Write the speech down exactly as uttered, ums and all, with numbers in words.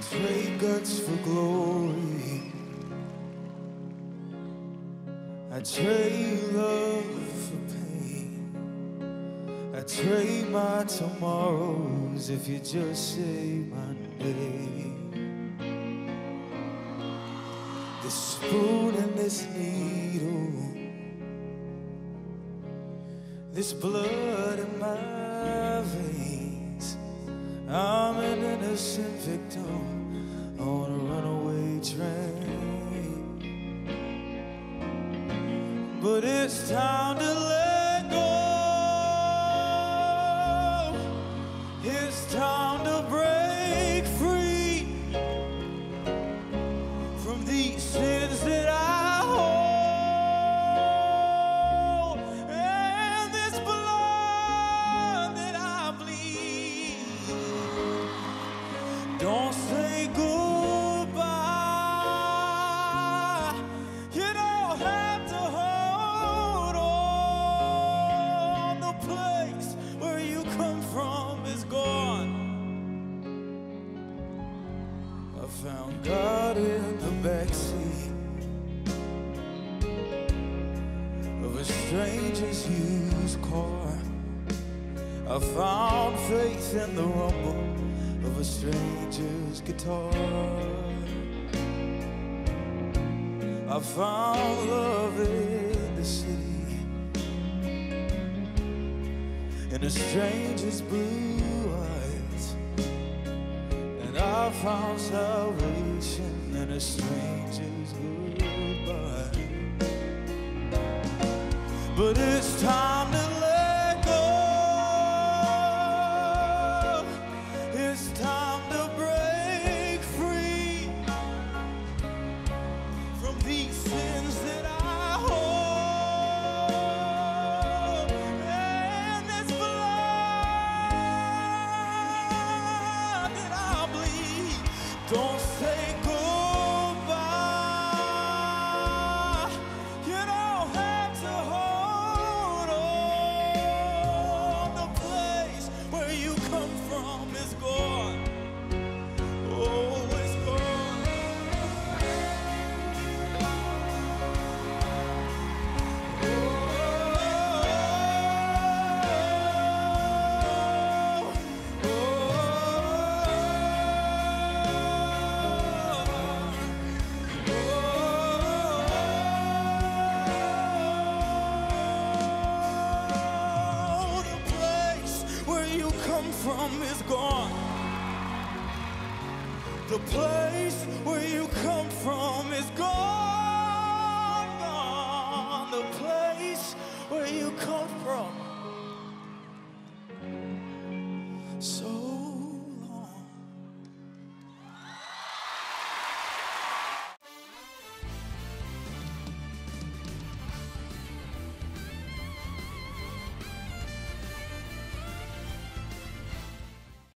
trade guts for glory. I trade love for pain. I trade my tomorrows if you just say my name. This spoon and this needle, this blood in my veins. I'm an innocent victim on a runaway train. But it's time to let go. It's time to break free from these sins that I hold, and this blood that I bleed. Don't say goodbye. You don't have to hold on. The place where you come from is gone. I found God in the backseat of a stranger's used car. I found faith in the rumble of a stranger's guitar. I found love in the city, in a stranger's blue eyes. And I found salvation in a stranger's goodbye. But it's time to let go. It's time to break free from these sins that I hold, and this blood that I bleed. Don't say goodbye. You don't have to hold on. The place where you come from is gone. Oh, it's gone. Oh, the place where you come from is gone. The place where you come